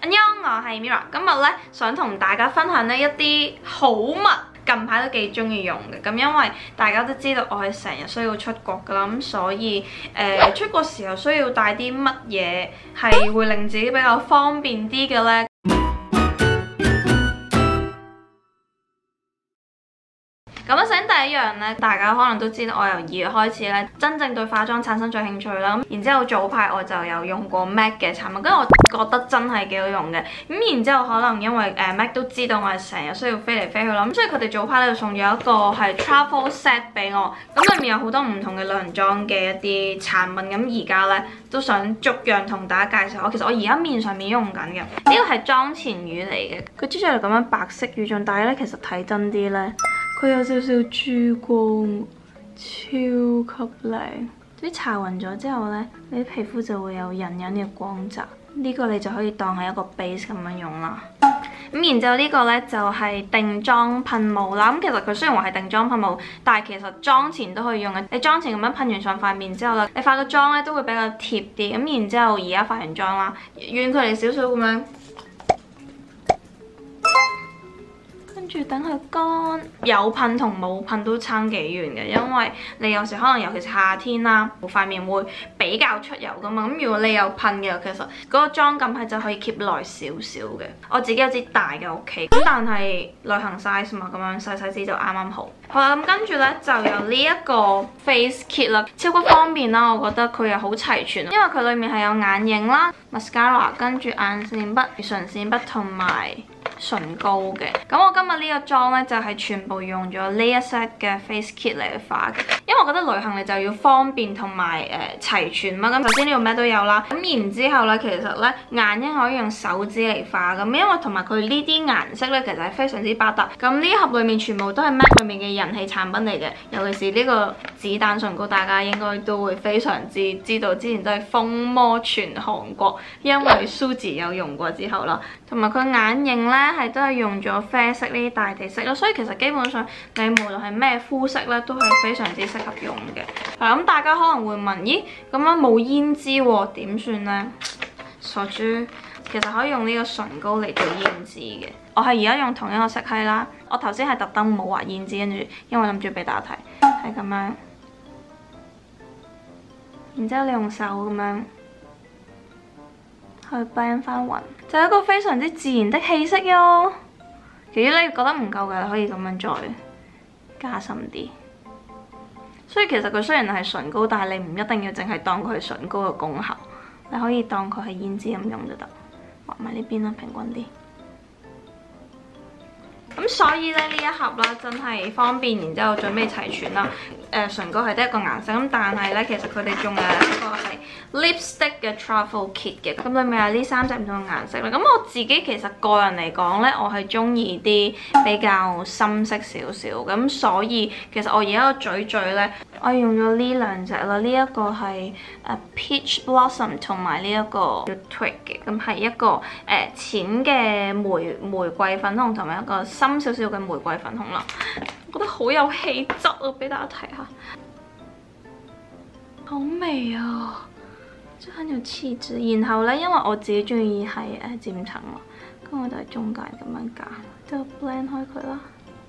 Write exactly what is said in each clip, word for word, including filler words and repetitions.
Annyeong，我係 Mira， 今日咧想同大家分享呢一啲好物，近排都幾中意用嘅。咁因為大家都知道我係成日需要出國㗎啦，咁所以誒、呃、出國時候需要帶啲乜嘢係會令自己比較方便啲嘅咧？咁首先第一樣咧，大家可能都知道，我由二月開始咧，真正對化妝產生咗興趣啦。咁然之後早排我就有用過 M A C 嘅產品，跟住我覺得真係幾好用嘅。咁然之後可能因為誒 M A C 都知道我係成日需要飛嚟飛去啦，咁所以佢哋早排咧就送咗一個係 travel set 俾我。咁裏面有好多唔同嘅旅行裝嘅一啲產品。咁而家咧都想逐樣同大家介紹。我其實我而家面上面用緊嘅呢個係妝前乳嚟嘅，佢之前係咁樣白色乳狀，但係咧其實睇真啲咧。佢有少少珠光，超級靚。啲搽勻咗之後呢，你啲皮膚就會有隱隱嘅光澤。呢、這個你就可以當係一個 base 咁樣用啦。咁然之後呢個呢，就係、是、定妝噴霧啦。咁其實佢雖然話係定妝噴霧，但係其實妝前都可以用嘅。你妝前咁樣噴完上塊面之後咧，你化個妝呢都會比較貼啲。咁然之後而家化完妝啦，遠距離少少咁樣。跟住等佢乾，有噴同冇噴都差幾遠嘅，因為你有時可能尤其是夏天啦，塊面會比較出油噶嘛。咁如果你有噴嘅，其實嗰個妝感係就可以 keep 耐少少嘅。我自己有支大嘅屋企，咁但係旅行 size 嘛，咁樣細細支就啱啱好。好啦，咁跟住咧就有呢一個 face kit 啦，超級方便啦，我覺得佢又好齊全，因為佢裡面係有眼影啦、mascara， 跟住眼線筆、唇線筆同埋唇膏嘅。咁我今日呢個妝咧就係、是、全部用咗呢一 set 嘅 face kit 嚟去化嘅，因為我覺得旅行你就要方便同埋誒齊全嘛。咁首先呢度咩都有啦，咁然之後咧其實咧眼影可以用手指嚟化咁，因為同埋佢呢啲顏色咧其實係非常之百搭。咁呢盒裡面全部都係 M A C 裡面嘅人氣產品嚟嘅，尤其是呢個子彈唇膏，大家應該都會非常之知道，之前都係風靡全韓國，因為 Suzy 有用過之後啦，同埋佢眼影咧。係都係用咗啡色呢啲大地色咯，所以其實基本上你無論係咩膚色咧，都係非常之適合用嘅。係咁，大家可能會問，咦咁樣冇胭脂喎，點算呢？傻豬，其實可以用呢個唇膏嚟做胭脂嘅。我係而家用同一個色系啦，我頭先係特登冇畫胭脂，跟住因為諗住俾大家睇，係咁樣。然之後你用手咁樣去 blend 翻勻，就係一個非常之自然的氣色喲。如果你覺得唔夠嘅，你可以咁樣再加深啲。所以其實佢雖然係唇膏，但係你唔一定要淨係當佢係唇膏嘅功效，你可以當佢係胭脂咁用就得。畫埋呢邊啦，平均啲。咁所以咧呢一盒啦，真係方便，然之後準備齊全啦。誒、呃、唇膏係得一個顏色，咁但係咧其實佢哋仲有一個係 lipstick 嘅 travel kit 嘅，咁裡面有呢三隻唔同嘅顏色啦。咁我自己其實個人嚟講咧，我係中意啲比較深色少少，咁所以其實我而家個嘴嘴咧，我用咗呢兩隻啦。呢、這、一個係誒 peach blossom 同埋呢一個 twig 嘅，咁係一個誒、呃、淺嘅玫玫瑰粉紅同埋一個深少少嘅玫瑰粉紅啦。我覺得好有氣質啊，俾大家睇下，好美啊，真係很有氣質。然後咧，因為我自己中意係誒漸層嘛，咁我就喺中間咁樣夾，就 blend 開佢啦。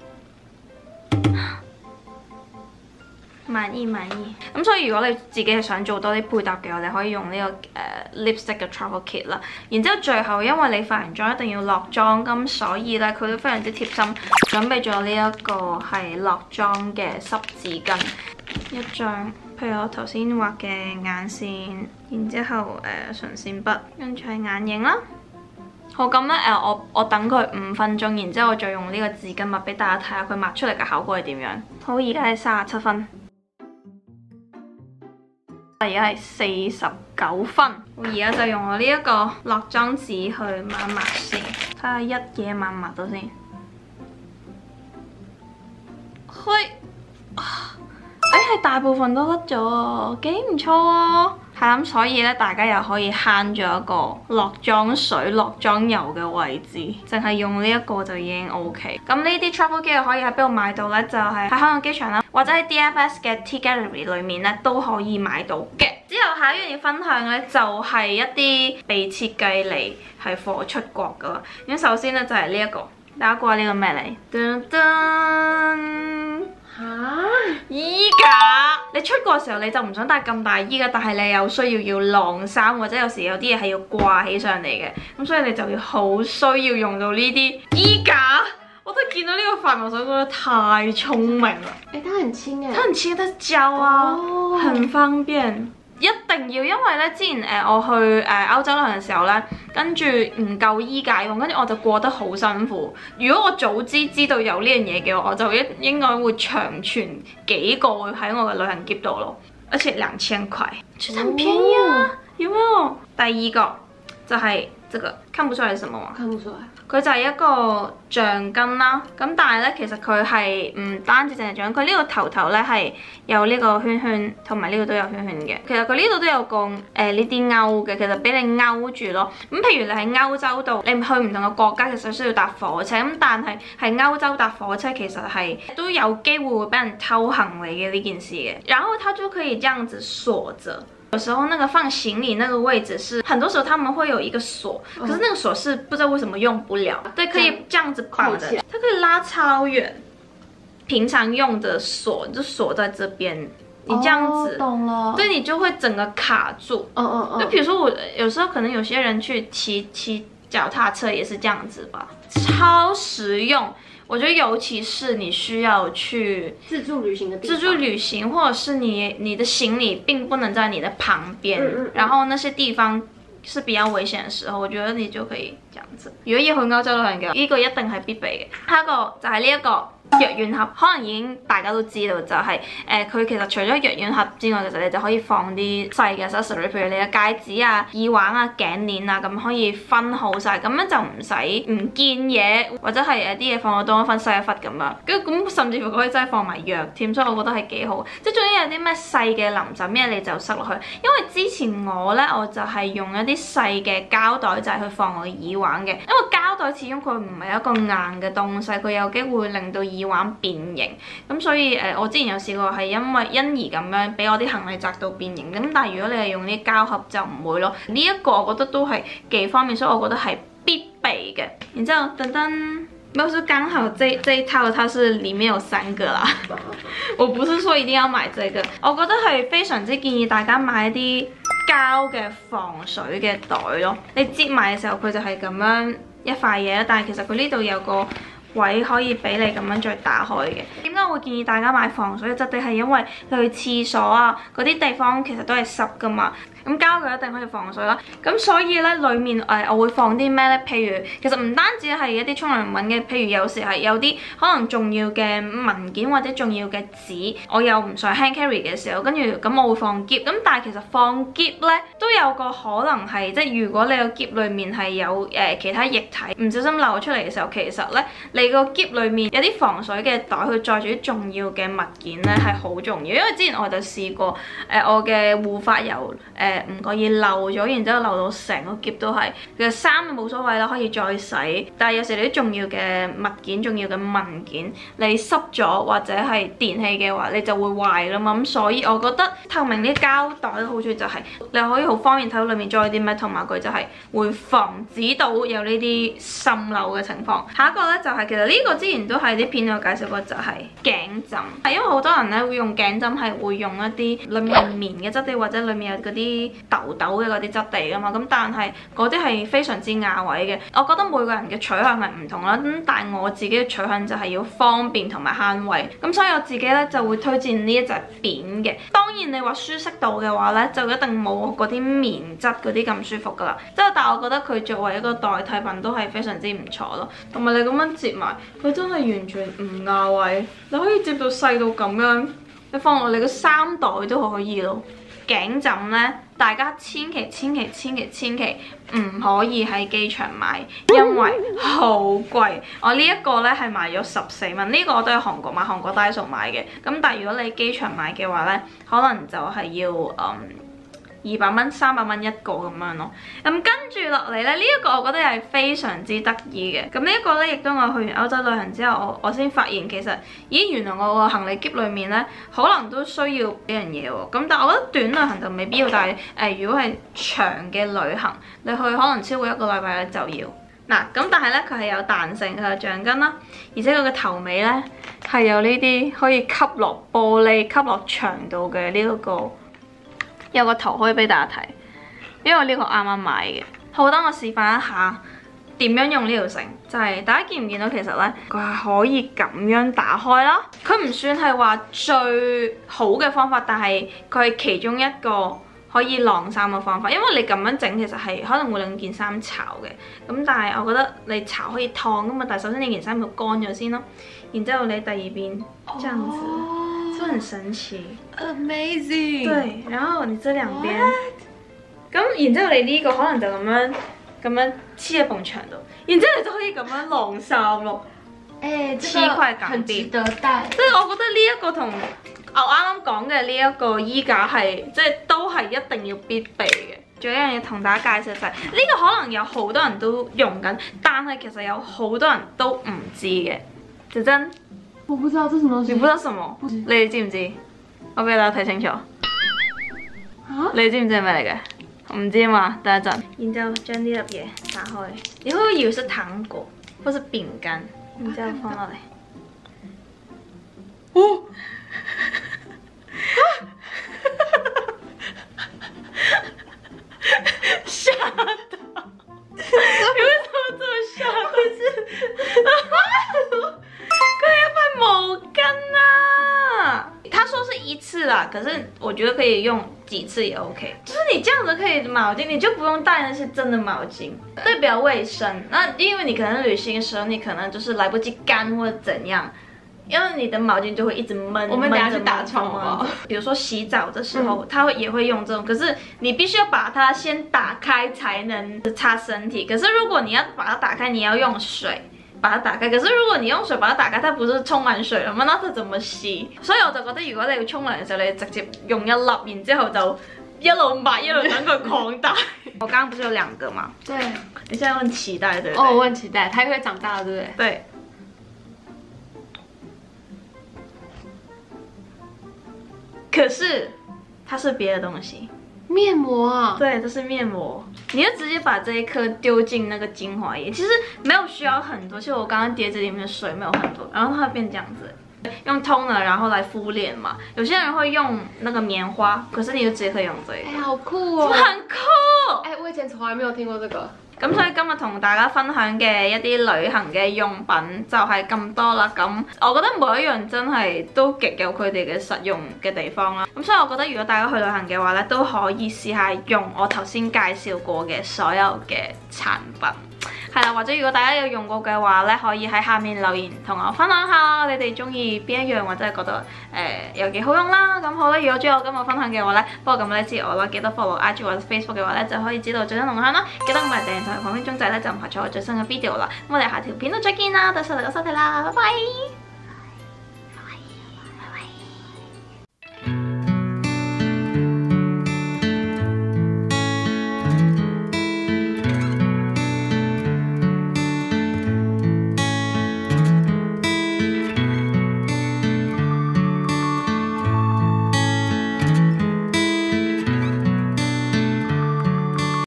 滿意滿意。咁所以如果你自己係想做多啲配搭嘅話，你可以用呢、這個誒、呃、lipstick 嘅 travel kit 啦。然之後最後因為你化完妝一定要落妝，咁所以咧佢都非常之貼心，準備咗呢一個係落妝嘅濕紙巾一張。譬如我頭先畫嘅眼線，然之後誒、呃、唇線筆，跟住係眼影啦。好，咁咧誒，我我等佢五分鐘，然之後我再用呢個紙巾抹俾大家睇下佢抹出嚟嘅效果係點樣。好，而家係三十七分。而家係四十九分，我而家就用我呢一個落妝紙去抹一抹先，睇下一嘢抹唔抹到先。嘿，啊，誒係大部分都甩咗啊，幾唔錯啊！係咁，所以咧大家又可以慳咗一個落妝水、落妝油嘅位置，淨係用呢一個就已經 OK。咁呢啲 travel kit 可以喺邊度買到咧？就係喺香港機場啦，或者喺 D F S 嘅 Tea Gallery 裏面咧都可以買到嘅。之後下一樣要分享咧，就係一啲被設計嚟係貨出國噶啦。咁首先咧就係呢一個，大家估下呢個咩嚟？噔噔嚇衣架，你出國嘅時候你就唔想帶咁大衣架，但係你有需要要晾衫，或者有時有啲嘢係要掛起上嚟嘅，咁所以你就要好需要用到呢啲衣架。我都見到呢個發明，我覺得太聰明啦！ 誒，它很輕誒， 它很輕得膠啊， 哦、 很方便。一定要，因為咧之前誒、呃、我去誒、呃、歐洲旅行嘅時候咧，跟住唔夠衣架用，跟住我就過得好辛苦。如果我早知知道有呢樣嘢嘅話，我就應應該會長存幾個喺我嘅旅行喼度咯。而且兩千塊，真係很便宜啊！哦、有沒有？第二個就係、是、這個，看不出來係什麼啊？ 看不出來。 佢就係一個橡筋啦，咁但係咧其實佢係唔單止淨係橡筋，佢呢個頭頭咧係有呢個圈圈，同埋呢個都有圈圈嘅。其實佢呢度都有個誒呢啲勾嘅，其實俾你勾住咯。咁譬如你喺歐洲度，你去唔同嘅國家，其實需要搭火車，咁但係喺歐洲搭火車其實係都有機會會俾人偷行李嘅呢件事嘅。然後它就可以這樣子鎖着。有時候那個放行李那個位置是，很多時候他們會有一個鎖，可是那個鎖是不知道為什麼用不了。對，可以這樣子綁的，它可以拉超遠。平常用的鎖就鎖在這邊，你這樣子，哦、懂了，對，你就會整個卡住。嗯嗯嗯。就比如說我有時候可能有些人去騎騎腳踏車也是這樣子吧，超實用。我覺得尤其是你需要去自助旅行的地方， 自助旅行，或者是你你的行李並不能在你的旁邊，嗯嗯嗯，然後那些地方是比較危險的時候，我覺得你就可以這樣子。如果要去歐洲旅行嘅，呢個一定係必備嘅。下一個就係呢一個藥丸盒，可能已經大家都知道，就係誒佢其實除咗藥丸盒之外，其實你就可以放啲細嘅 accessory，譬如你嘅戒指啊、耳環啊、頸鏈啊，咁可以分好晒，咁樣就唔使唔見嘢，或者係誒啲嘢放到多分細一忽咁樣。跟住咁甚至乎可以真係放埋藥添，所以我覺得係幾好。即係總之有啲咩細嘅臨陣咩你就塞落去。因為之前我咧我就係用一啲細嘅膠袋仔去放我嘅耳環嘅，因為膠袋始終佢唔係一個硬嘅東西，佢有機會令到耳環變形，咁所以誒、呃，我之前有試過係因為因而咁樣俾我啲行李砸到變形，咁但係如果你係用啲膠盒就唔會咯。呢、這、一個我覺得都係幾方便，所以我覺得係必備嘅。然之後噔噔，沒有，剛好這這一套它是裡面有三個啦，我不是說一定要買這個，我覺得係非常之建議大家買一啲膠嘅防水嘅袋咯。你摺埋嘅時候佢就係咁樣一塊嘢，但係其實佢呢度有個位可以俾你咁樣再打開嘅。點解我會建議大家買防水嘅質地？係因為你去廁所啊嗰啲地方其實都係濕噶嘛，咁膠佢一定可以防水啦。咁所以咧，裡面誒、呃、我會放啲咩咧？譬如其實唔單止係一啲沖涼用品嘅，譬如有時係有啲可能重要嘅文件或者重要嘅紙，我又唔想 hand carry 嘅時候，跟住咁我會放篋。咁但係其實放篋咧都有個可能係，即係如果你個篋裡面係有誒、呃、其他液體唔小心流出嚟嘅時候，其實咧你個篋裡面有啲防水嘅袋去載住啲重要嘅物件咧係好重要。因為之前我就試過誒、呃、我嘅護髮油誒唔覺意漏咗，然之後漏到成個篋都係。其實衫冇所謂啦，可以再洗。但係有時你啲重要嘅物件、重要嘅文件，你濕咗或者係電器嘅話，你就會壞啦嘛。咁所以我覺得透明啲膠袋嘅好處就係你可以好方便睇到裡面裝啲咩，同埋佢就係會防止到有呢啲滲漏嘅情況。下一個咧就係、是、其實呢個之前都係啲片有介紹過，就係頸枕。係因為好多人咧會用頸枕係會用一啲裡面棉嘅質地，或者裡面有嗰啲豆豆嘅嗰啲質地噶嘛。咁但係嗰啲係非常之亞位嘅。我覺得每個人嘅取向係唔同啦。咁但係我自己嘅取向就係要方便同埋慳位。咁所以我自己咧就會推薦呢一隻扁嘅。當然你話舒適度嘅話咧，就一定冇嗰啲棉質嗰啲咁舒服噶啦。即係但係我覺得佢作為一個代替品都係非常之唔錯咯。同埋你咁樣摺埋，佢真係完全唔亞位。你可以摺到細到咁樣，你放落你個衫袋都可以咯。頸枕咧，大家千祈千祈千祈千祈唔可以喺機場買，因為好貴。我呢一個咧係賣咗十四蚊，呢個我都喺韓國買，韓國 Daiso 買嘅。咁但係如果你機場買嘅話咧，可能就係要嗯二百蚊、三百蚊一個咁樣咯。咁跟住落嚟咧，呢、這、一個我覺得係非常之得意嘅。咁呢一個咧，亦都我去完歐洲旅行之後，我我先發現其實，咦原來我個行李篋裏面咧，可能都需要呢樣嘢喎。咁但係我覺得短旅行就未必要，但係誒、呃、如果係長嘅旅行，你去可能超過一個禮拜咧就要。嗱，咁但係咧佢係有彈性，佢有橡筋啦，而且佢嘅頭尾咧係有呢啲可以吸落玻璃、吸落牆度嘅呢一個，有個頭可以俾大家睇，因為呢個啱啱買嘅。好，等我示範一下點樣用呢條繩，就係、是、大家見唔見到其實咧佢係可以咁樣打開啦。佢唔算係話最好嘅方法，但係佢係其中一個可以晾衫嘅方法，因為你咁樣整其實係可能會令件衫潮嘅，咁但係我覺得你潮可以燙噶嘛，但係首先你件衫要乾咗先咯，然之後你第二邊這樣子，就、oh, 很神奇 ，amazing。對， 然後你這兩邊，咁然之後你呢個可能就咁樣咁樣黐喺埲牆度，然之後你就可以咁樣晾衫咯。誒，黐塊感啲，值得帶。即係我覺得呢一個同我啱啱講嘅呢一個衣架係，即係都係一定要必備嘅。仲有一樣嘢同大家介紹就係、是，呢、這個可能有好多人都用緊，但係其實有好多人都唔知嘅。就真， 我不知道這什麼東西。 你不知道什麼？你哋知唔知？我俾大家睇清楚。啊？你知唔知係咩嚟嘅？唔知啊嘛，等一陣。然之後將呢粒嘢打開，你會以為是糖果或是餅乾，然之後放落嚟。哦！嚇到！你為什麼這麼嚇？不是，佢有塊毛巾啊！他說是一次啦，可是我覺得可以用幾次也 OK。就是你這樣子可以毛巾，你就不用帶那些真的毛巾，對，比較衛生。那因為你可能旅行的時候，你可能就是來不及乾或者怎樣。因為你的毛巾就會一直悶， 我們等下去打床哦。 比如說洗澡的時候，它會也會用這種，可是你必須要把它先打開才能擦身體。可是如果你要把它打開，你要用水把它打開。可是如果你用水把它打開，它不是充滿水了嗎？那它怎麼洗？所以我就覺得如果你要沖涼嘅時候，你直接用一粒，然之後就一路抹一路等佢擴大。我剛剛不是有兩個嗎？ 對。 你現在問臍帶對不對？ 哦，我問臍帶，它會長大對不對？ 對。可是它是別的東西， 面膜啊， 對，這是面膜。你就直接把這一顆丟進那個精華液，其實沒有需要很多。其實我剛剛碟子裡面的水沒有很多，然後它會變這樣子。用 toner 然後來敷臉嘛，有些人會用那個棉花，可是你就直接可以用這個。 哎，好酷哦！ 很酷！ 哎，我以前從來沒有聽過這個。 咁所以今日同大家分享嘅一啲旅行嘅用品就係咁多啦。咁我覺得每一樣真係都極有佢哋嘅實用嘅地方啦。咁所以我覺得如果大家去旅行嘅話咧，都可以試下用我頭先介紹過嘅所有嘅產品。係啦，或者如果大家有用過嘅話咧，可以喺下面留言同我分享下你哋中意邊一樣，或者係覺得誒、呃、有幾好用啦。咁好啦，如果中意我今日分享嘅話咧，不過咁咧知我啦，記得 follow I G 或者 Facebook 嘅話咧，就可以知道最新動向啦。記得唔係訂同埋旁邊鐘仔咧，就唔係錯過最新嘅 video 啦。咁我哋下條片都再見啦，多謝大家收睇啦，拜拜。